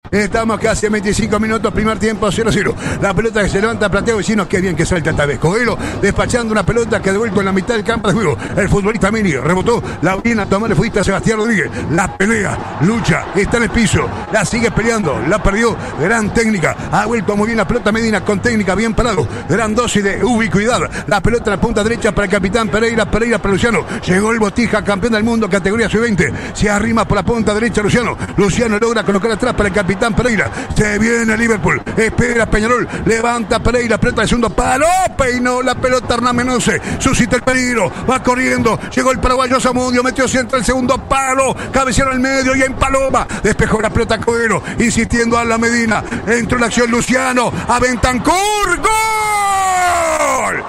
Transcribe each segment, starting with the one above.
Estamos casi a 25 minutos, primer tiempo 0-0. La pelota que se levanta, plantea Vecinos, qué bien que salta esta vez. Coelho despachando una pelota que ha devuelto en la mitad del campo de juego. El futbolista Mini rebotó, la viene a tomar el futbolista Sebastián Rodríguez. La pelea, lucha, está en el piso, la sigue peleando, la perdió, gran técnica. Ha vuelto muy bien la pelota Medina con técnica, bien parado. Gran dosis de ubicuidad. La pelota en la punta derecha para el capitán Pereira para Luciano. Llegó el Botija, campeón del mundo, categoría sub-20. Se arrima por la punta derecha Luciano. Luciano logra colocar atrás para el capitán Pereira. Se viene Liverpool. Espera Peñarol. Levanta Pereira. Pelota de segundo palo. Peinó la pelota Hernán Menose. Suscita el peligro. Va corriendo. Llegó el paraguayo Zamudio. Metió centro el segundo palo. Cabecearon al medio y en Paloma. Despejó la pelota Coelho. Insistiendo a la Medina. Entró en la acción Luciano. A Bentancur. ¡Gol!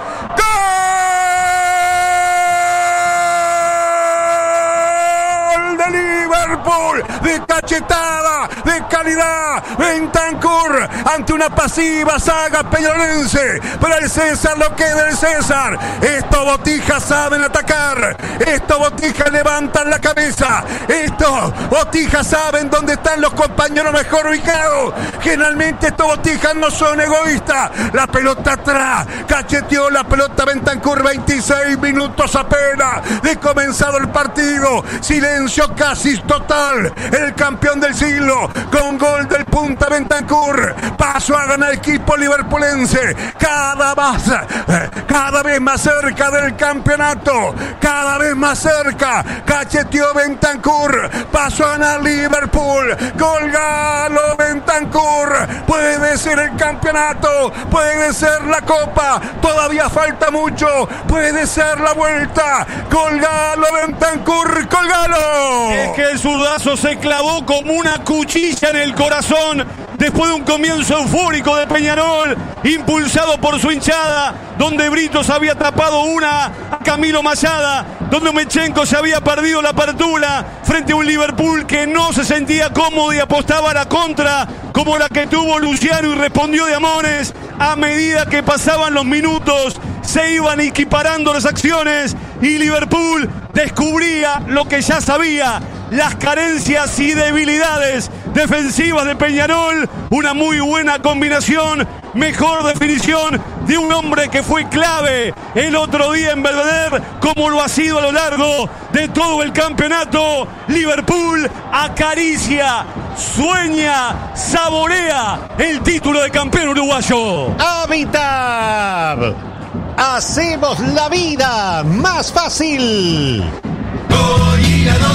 Liverpool, de cachetada, de calidad, Bentancur ante una pasiva saga peñarolense. Para el César lo que es del César. Estos Botijas saben atacar, estos Botijas levantan la cabeza, estos Botijas saben dónde están los compañeros mejor ubicados. Generalmente estos Botijas no son egoístas. La pelota atrás, cacheteó la pelota Bentancur, 26 minutos apenas de comenzado el partido. Silencio casi total. El campeón del siglo con gol del punta Bentancur. Paso a ganar el equipo liverpulense. Cada vez más cerca del campeonato. Cada vez más cerca. Cacheteó Bentancur. Paso a ganar Liverpool. Gol Galo Bentancur. Puede ser el campeonato. Puede ser la copa. Todavía falta mucho. Puede ser la vuelta. Gol Galo Bentancur. Gol Galo. Es que el zurdazo se clavó como una cuchilla en el corazón después de un comienzo eufórico de Peñarol, impulsado por su hinchada, donde Britos había tapado una a Camilo Mayada, donde Mechenko se había perdido la apertura frente a un Liverpool que no se sentía cómodo y apostaba a la contra, como la que tuvo Luciano y respondió de Amores. A medida que pasaban los minutos, se iban equiparando las acciones y Liverpool descubría lo que ya sabía: las carencias y debilidades defensivas de Peñarol. Una muy buena combinación, mejor definición de un hombre que fue clave el otro día en Belvedere, como lo ha sido a lo largo de todo el campeonato. Liverpool acaricia, sueña, saborea el título de campeón uruguayo. Habitat, hacemos la vida más fácil. Gorila 12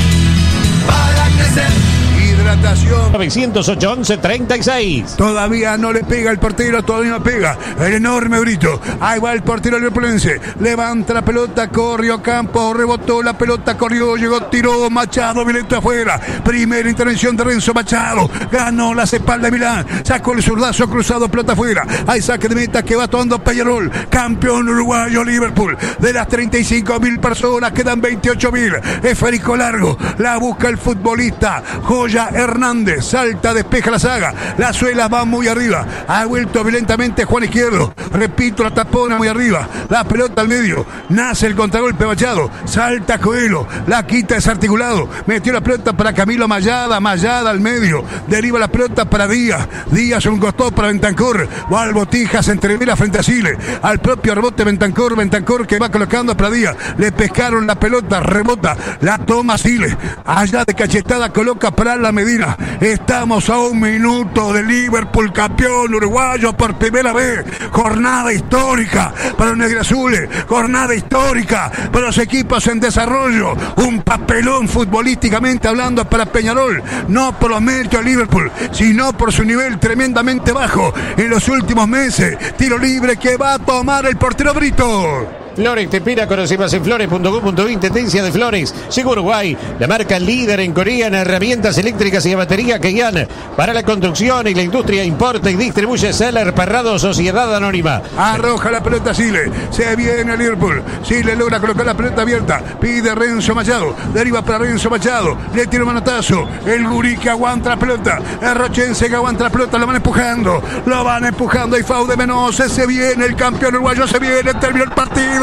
para crecer. Hidratación. 908-11-36. Todavía no le pega el portero, todavía no pega. El enorme Brito. Ahí va el portero liverpulense. Levanta la pelota, corrió a campo, rebotó la pelota, corrió, llegó, tiró Machado, violento afuera. Primera intervención de Renzo Machado. Ganó las espaldas de Milán. Sacó el zurdazo cruzado, pelota afuera. Hay saque de meta que va tomando Peñarol. Campeón uruguayo Liverpool. De las 35.000 personas quedan 28.000. Esférico largo. La busca el futbolista Joya Hernández. Salta, despeja la saga. La suela va muy arriba. Ha vuelto violentamente Juan Izquierdo. Repito, la tapona muy arriba. La pelota al medio. Nace el contragolpe Machado. Salta Coelho. La quita desarticulado. Metió la pelota para Camilo Mayada. Mayada al medio. Deriva la pelota para Díaz. Díaz un costado para Bentancur. Va al Botija. Se entrevera frente a Sile. Al propio rebote Bentancur. Bentancur que va colocando para Díaz. Le pescaron la pelota. Rebota. La toma Sile. Allá de cachetada coloca para la Medina. Estamos a un minuto de Liverpool campeón uruguayo por primera vez. Jornada histórica para los negriazules. Jornada histórica para los equipos en desarrollo. Un papelón futbolísticamente hablando para Peñarol. No por los méritos de Liverpool, sino por su nivel tremendamente bajo en los últimos meses. Tiro libre que va a tomar el portero Brito. Flores te inspira, conoce más en flores.com.uy. Tendencia de Flores. Llegó Uruguay, la marca líder en Corea en herramientas eléctricas y batería Keyan. Para la construcción y la industria importa y distribuye Seller Perrado Sociedad Anónima. Arroja la pelota Sile. Se viene Liverpool. Sile logra colocar la pelota abierta. Pide Renzo Machado. Deriva para Renzo Machado. Le tira un manotazo. El gurí que aguanta la pelota. El rochense que aguanta la pelota. Lo van empujando. Lo van empujando. Y Faude Menose. Se viene el campeón uruguayo. Se viene. Terminó el partido.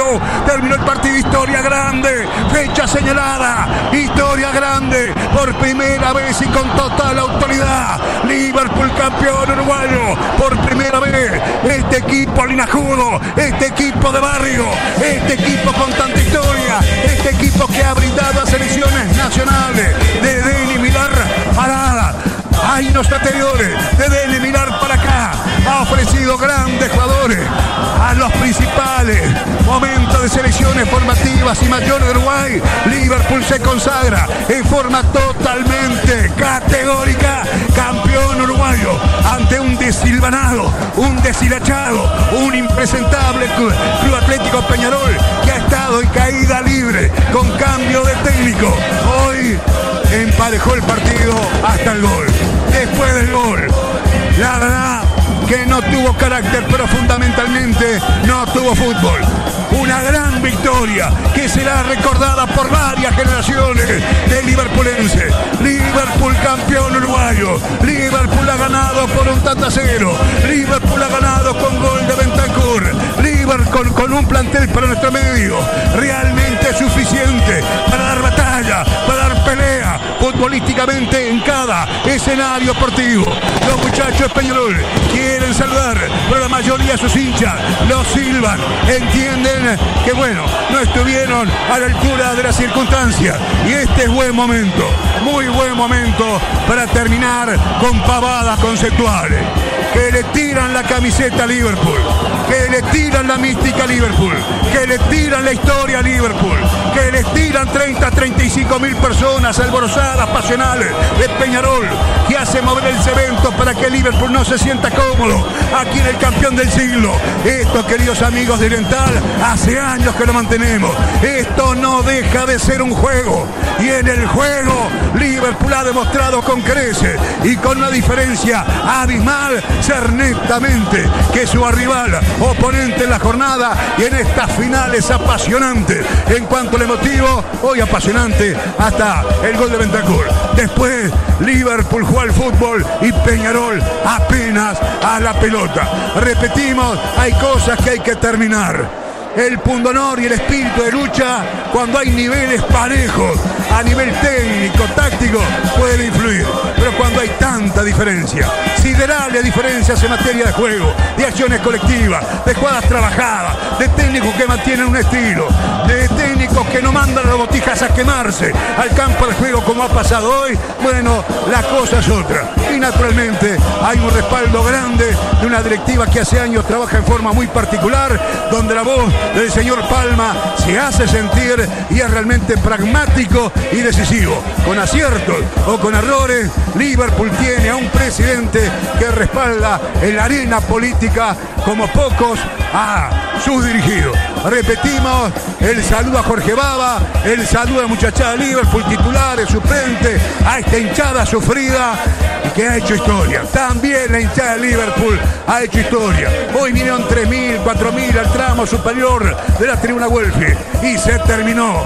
Terminó el partido, historia grande, fecha señalada, historia grande, por primera vez y con total autoridad. Liverpool campeón uruguayo, por primera vez. Este equipo linajudo, este equipo de barrio, este equipo con tanta historia, este equipo que ha brindado a selecciones nacionales, de Denis Milar Parada, años anteriores, de eliminar para acá, ha ofrecido grandes jugadores a los principales momentos de selecciones formativas y mayores de Uruguay. Liverpool se consagra en forma totalmente categórica campeón uruguayo ante un desilvanado, un deshilachado, un impresentable Club Atlético Peñarol que ha estado en caída libre con cambio de técnico. Hoy emparejó el partido hasta el gol. Después del gol, la verdad que no tuvo carácter, pero fundamentalmente no tuvo fútbol. Una gran victoria que será recordada por varias generaciones de liverpulenses. Liverpool campeón uruguayo. Liverpool ha ganado por 1-0. Liverpool ha ganado con gol de Bentancur. Liverpool con un plantel para nuestro medio realmente suficiente para dar batalla, para dar pelea futbolísticamente en cada escenario deportivo. Los muchachos de Peñarol quieren saludar, pero la mayoría de sus hinchas los silban, entienden que bueno, no estuvieron a la altura de las circunstancias, y este es buen momento, muy buen momento para terminar con pavadas conceptuales, que le tiran la camiseta a Liverpool, que le tiran la mística a Liverpool, que le tiran la historia a Liverpool, que le tiran 30-35 mil personas alborozadas, pasionales de Peñarol, que hace mover el cemento para que Liverpool no se sienta cómodo aquí en el campeón del siglo. Esto, queridos amigos de Oriental, hace años que lo mantenemos. Esto no deja de ser un juego, y en el juego Liverpool ha demostrado con creces y con una diferencia abismal ser netamente que su rival, oponente en la jornada y en estas finales apasionantes. En cuanto al emotivo, hoy apasionante hasta el gol de Bentancur. Después Liverpool jugó al fútbol y Peñarol apenas a la pelota. Repetimos, hay cosas que hay que terminar. El pundonor y el espíritu de lucha, cuando hay niveles parejos a nivel técnico, táctico, puede influir, pero cuando hay tanta diferencia, siderales diferencias en materia de juego, de acciones colectivas, de jugadas trabajadas, de técnicos que mantienen un estilo, de técnicos que no mandan a las botijas a quemarse al campo de juego como ha pasado hoy, bueno, la cosa es otra. Y naturalmente hay un respaldo grande de una directiva que hace años trabaja en forma muy particular, donde la voz del señor Palma se hace sentir y es realmente pragmático y decisivo. Con aciertos o con errores, Liverpool tiene a un presidente que respalda en la arena política como pocos a sus dirigidos. Repetimos, el saludo a Jorge Baba, el saludo a la muchachada de Liverpool, titulares, suplentes, a esta hinchada sufrida y que ha hecho historia. También la hinchada de Liverpool ha hecho historia. Hoy vinieron 3.000, 4.000 al tramo superior de la tribuna Welfi y se terminó.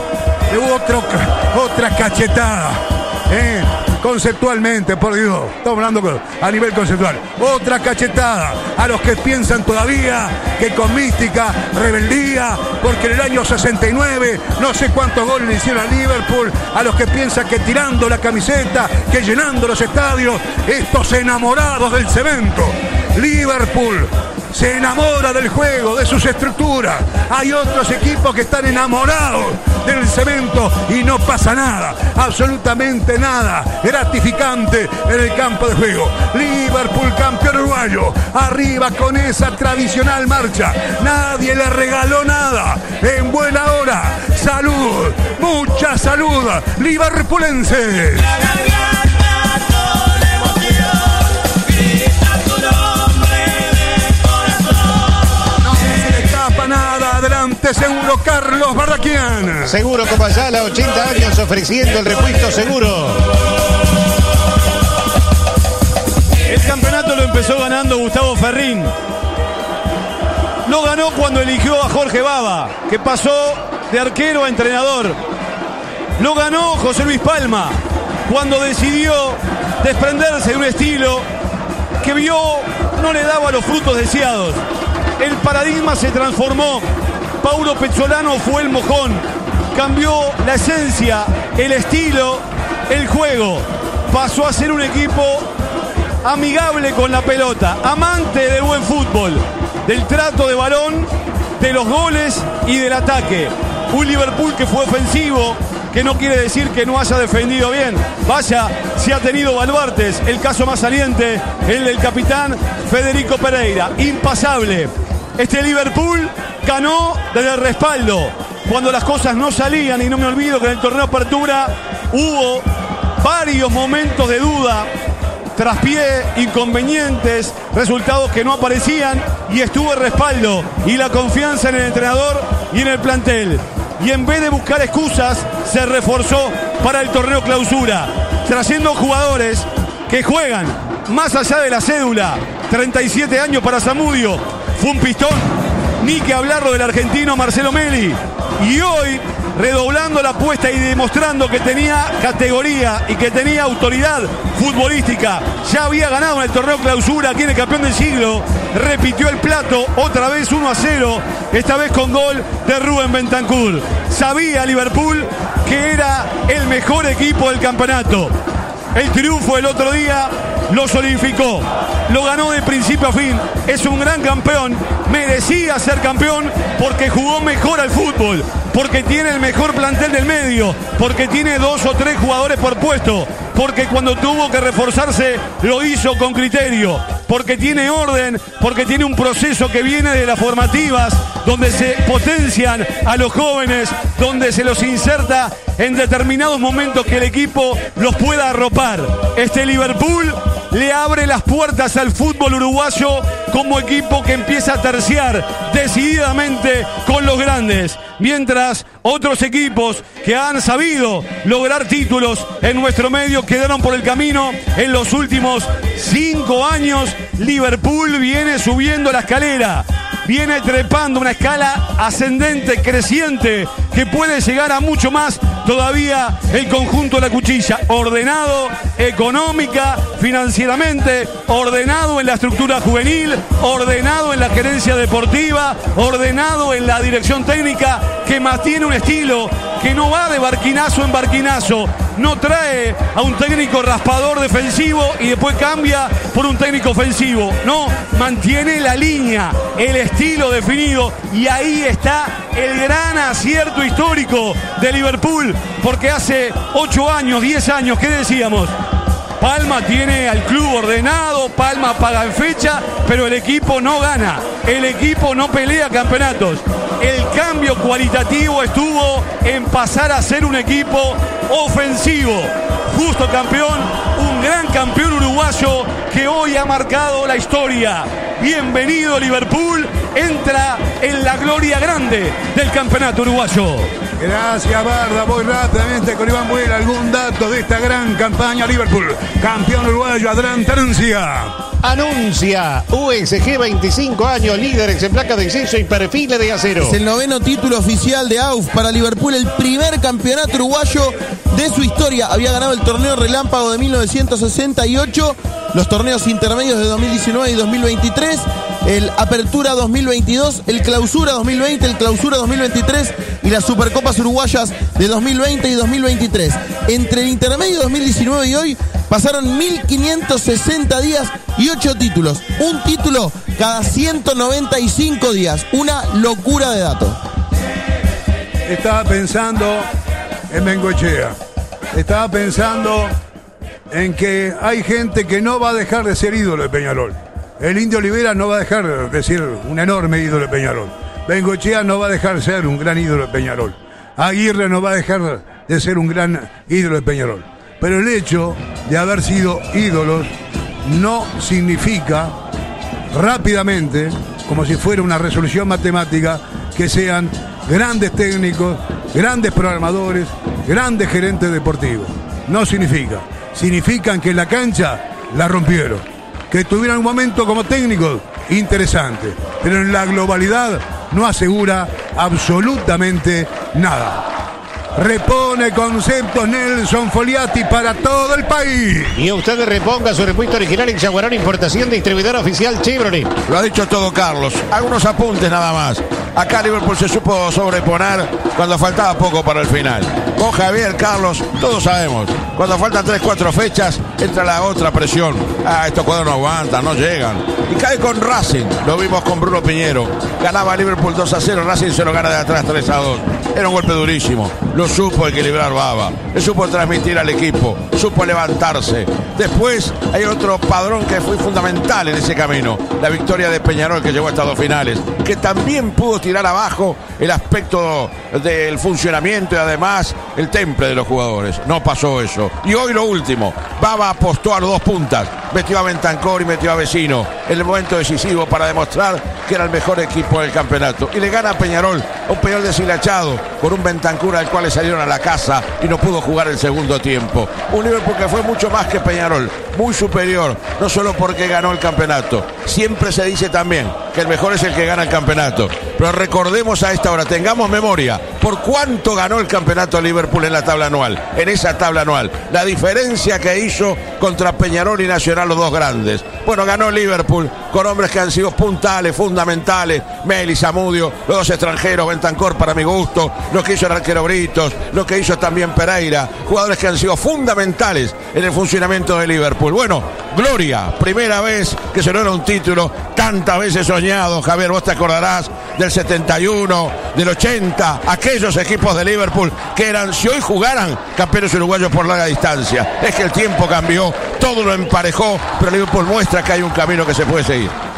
Hubo otra cachetada, conceptualmente, por Dios, estamos hablando a nivel conceptual. Otra cachetada a los que piensan todavía que con mística, rebeldía, porque en el año 69 no sé cuántos goles le hicieron a Liverpool, a los que piensan que tirando la camiseta, que llenando los estadios, estos enamorados del cemento. Liverpool se enamora del juego, de sus estructuras. Hay otros equipos que están enamorados del cemento y no pasa nada, absolutamente nada gratificante en el campo de juego. Liverpool campeón uruguayo, arriba con esa tradicional marcha. Nadie le regaló nada. En buena hora, salud, mucha salud, liverpoolenses. Nada, adelante, seguro Carlos Barraquian. Seguro Copayala, 80 años ofreciendo el repuesto seguro. El campeonato lo empezó ganando Gustavo Ferrín. Lo ganó cuando eligió a Jorge Baba, que pasó de arquero a entrenador. Lo ganó José Luis Palma, cuando decidió desprenderse de un estilo que vio no le daba los frutos deseados. El paradigma se transformó Paulo Pezzolano fue el mojón. Cambió la esencia, el estilo, el juego. Pasó a ser un equipo amigable con la pelota, amante del buen fútbol, del trato de balón, de los goles y del ataque. Un Liverpool que fue ofensivo, que no quiere decir que no haya defendido bien. Vaya, si ha tenido baluartes. El caso más saliente, el del capitán Federico Pereira. Impasable. Este Liverpool ganó desde el respaldo. Cuando las cosas no salían, y no me olvido que en el torneo Apertura hubo varios momentos de duda, traspié, inconvenientes, resultados que no aparecían, y estuvo el respaldo y la confianza en el entrenador y en el plantel. Y en vez de buscar excusas, se reforzó para el torneo Clausura, trayendo jugadores que juegan más allá de la cédula. 37 años para Zamudio, fue un pistón, ni que hablarlo del argentino Marcelo Meli. Y hoy, redoblando la apuesta y demostrando que tenía categoría y que tenía autoridad futbolística, ya había ganado en el torneo Clausura, aquí en el campeón del siglo, repitió el plato, otra vez 1-0, esta vez con gol de Rubén Bentancur. Sabía Liverpool que era el mejor equipo del campeonato. El triunfo el otro día lo solidificó, lo ganó de principio a fin, es un gran campeón, merecía ser campeón porque jugó mejor al fútbol, porque tiene el mejor plantel del medio, porque tiene 2 o 3 jugadores por puesto, porque cuando tuvo que reforzarse lo hizo con criterio, porque tiene orden, porque tiene un proceso que viene de las formativas, donde se potencian a los jóvenes, donde se los inserta en determinados momentos que el equipo los pueda arropar. Este Liverpool le abre las puertas al fútbol uruguayo como equipo que empieza a terciar decididamente con los grandes, mientras otros equipos que han sabido lograr títulos en nuestro medio quedaron por el camino en los últimos 5 años. Liverpool viene subiendo la escalera, viene trepando una escala ascendente, creciente, que puede llegar a mucho más todavía el conjunto de la Cuchilla, ordenado económica, financieramente, ordenado en la estructura juvenil, ordenado en la gerencia deportiva, ordenado en la dirección técnica, que mantiene un estilo que no va de barquinazo en barquinazo, no trae a un técnico raspador defensivo y después cambia por un técnico ofensivo, no, mantiene la línea, el estilo definido, y ahí está el gran acierto histórico de Liverpool, porque hace 8 años, 10 años, ¿qué decíamos? Palma tiene al club ordenado, Palma paga en fecha, pero el equipo no gana, el equipo no pelea campeonatos. El cambio cualitativo estuvo en pasar a ser un equipo ofensivo. Justo campeón, un gran campeón uruguayo que hoy ha marcado la historia. Bienvenido Liverpool, entra en la gloria grande del campeonato uruguayo. Gracias, Barda. Voy rápidamente con Iván Buel. ¿Algún dato de esta gran campaña? Liverpool, campeón uruguayo, adelante, anuncia USG 25 años, líderes en placas de acceso y perfiles de acero. Es el 9º título oficial de AUF para Liverpool, el primer campeonato uruguayo de su historia. Había ganado el torneo Relámpago de 1968, los torneos intermedios de 2019 y 2023, el Apertura 2022, el Clausura 2020, el Clausura 2023 y las Supercopas Uruguayas de 2020 y 2023. Entre el intermedio 2019 y hoy pasaron 1560 días y 8 títulos. Un título cada 195 días. Una locura de datos. Estaba pensando en Bengoechea. Estaba pensando en que hay gente que no va a dejar de ser ídolo de Peñarol. El Indio Olivera no va a dejar de ser un enorme ídolo de Peñarol. Bengoechea no va a dejar de ser un gran ídolo de Peñarol. Aguirre no va a dejar de ser un gran ídolo de Peñarol. Pero el hecho de haber sido ídolos no significa rápidamente, como si fuera una resolución matemática, que sean grandes técnicos, grandes programadores, grandes gerentes deportivos. No significa. Significan que en la cancha la rompieron, que tuvieron un momento como técnicos interesante, pero en la globalidad no asegura absolutamente nada. Repone conceptos Nelson Foliati para todo el país. Y usted reponga su repuesto original en Yaguarón Importación, distribuidor oficial Chevrolet. Lo ha dicho todo Carlos. Algunos apuntes nada más. Acá Liverpool se supo sobreponer cuando faltaba poco para el final. Con Javier, Carlos, todos sabemos. Cuando faltan 3-4 fechas, entra la otra presión. Estos cuadros no aguantan, no llegan. Y cae con Racing. Lo vimos con Bruno Piñero. Ganaba Liverpool 2-0. Racing se lo gana de atrás 3-2. Era un golpe durísimo. Lo supo equilibrar Baba. Le supo transmitir al equipo. Supo levantarse. Después hay otro padrón que fue fundamental en ese camino. La victoria de Peñarol, que llegó a estas 2 finales. Que también pudo tirar abajo el aspecto del funcionamiento y además el temple de los jugadores. No pasó eso. Y hoy lo último. Baba apostó a los 2 puntas. Metió a Bentancor y metió a Vecino en el momento decisivo para demostrar que era el mejor equipo del campeonato. Y le gana a Peñarol, un Peñarol deshilachado, con un Bentancur al cual le salieron a la casa y no pudo jugar el segundo tiempo. Un Liverpool que fue mucho más que Peñarol, muy superior, no solo porque ganó el campeonato. Siempre se dice también que el mejor es el que gana el campeonato. Pero recordemos a esta hora, tengamos memoria, por cuánto ganó el campeonato Liverpool en la tabla anual, en esa tabla anual. La diferencia que hizo contra Peñarol y Nacional, los 2 grandes. Bueno, ganó Liverpool con hombres que han sido puntales, fundamentales. Meli, Zamudio, los 2 extranjeros, Bentancor para mi gusto, lo que hizo el arquero Britos, lo que hizo también Pereira. Jugadores que han sido fundamentales en el funcionamiento de Liverpool. Bueno, gloria, primera vez que se logra un título, tantas veces soñado. Javier, vos te acordarás del 71, del 80, aquellos equipos de Liverpool que eran, si hoy jugaran, campeones uruguayos por larga distancia. Es que el tiempo cambió, todo lo emparejó, pero Liverpool muestra que hay un camino que se puede seguir.